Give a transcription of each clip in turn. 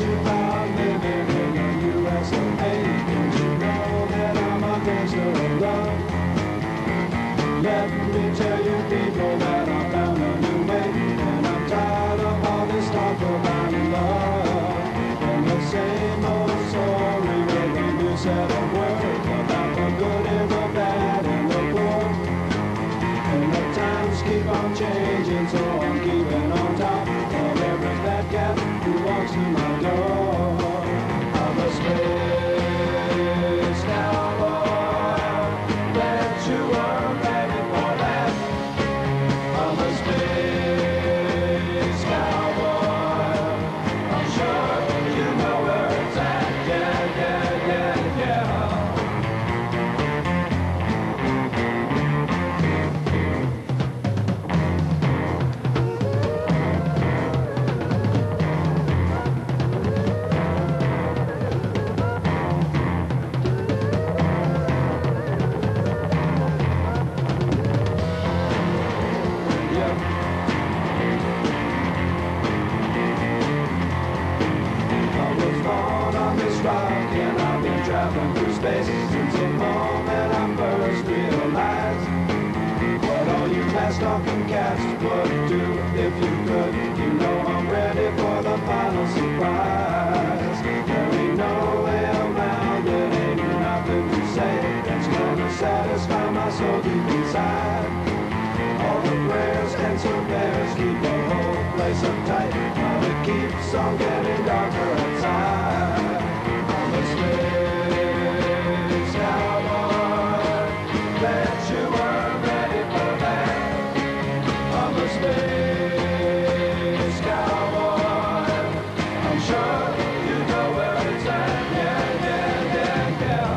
about living in the U.S. of A. Don't you know that I'm a gangster of love? Let me tell you people that I found a new way, and I'm tired of all this talk about love. And the same old story where they do said a word about the good and the bad and the poor. And the times keep on changing, so I'm keeping on top of every fat cat who walks through my door. I'm a space cowboy, bet you were ready for that. I'm a space cowboy, I'm sure you know where it's at. Yeah, yeah, yeah, yeah. And I've been traveling through space since the moment I first realized what all you fast-talking cats would do if you could. You know I'm ready for the final surprise. There ain't no way around it, ain't nothing to say that's gonna satisfy my soul deep inside. All the prayers and surveyors keep the whole place uptight, while it keeps on getting darker outside. I'm a space cowboy, bet you were ready for that. I'm a space cowboy, I'm sure you know where it's at. Yeah, yeah, yeah, yeah.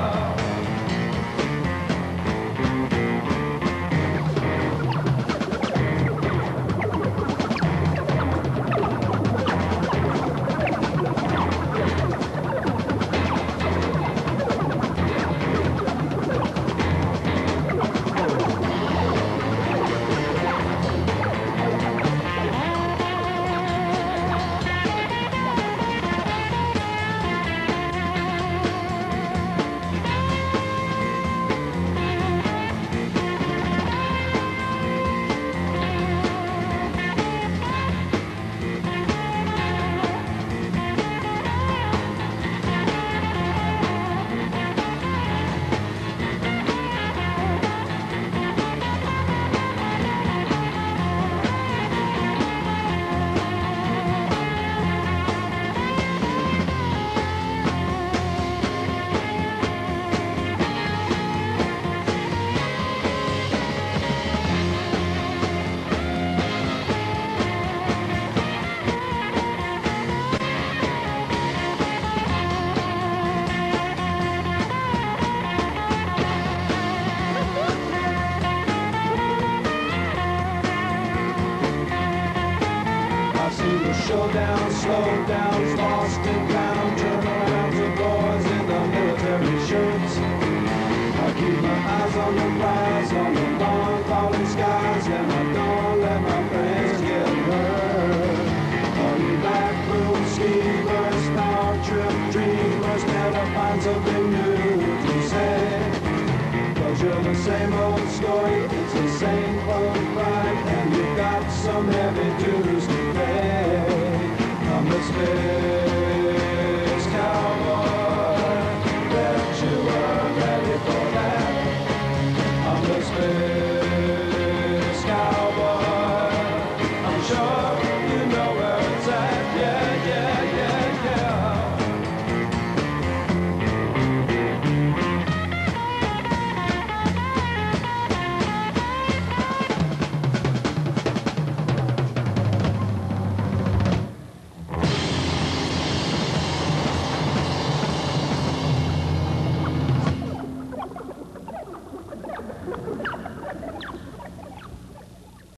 Showdown, slow down, lost and found, turnarounds of boys in the military shirts. I keep my eyes on the prize, on the long falling skies, and I don't let my friends get hurt. All you back room schemers, power trip dreamers, better find something new to say. 'Cause you're the same old story, it's the same old grind, and you've got some heavy dues to pay. I'm a space